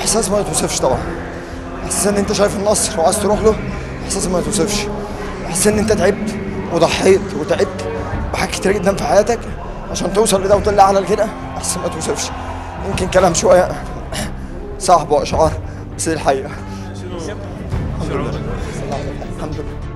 احساس ما يتوصفش طبعا. احساس ان انت شايف النصر وعايز تروح له، احساس ما يتوصفش. احساس ان انت تعبت وضحيت وتعبت بحاجات كتير جدا في حياتك عشان توصل لده وتطلع اعلى لكده، احساس ما يتوصفش. يمكن كلام شويه صعب واشعار، بس دي الحقيقه. الحمد لله. الحمد لله.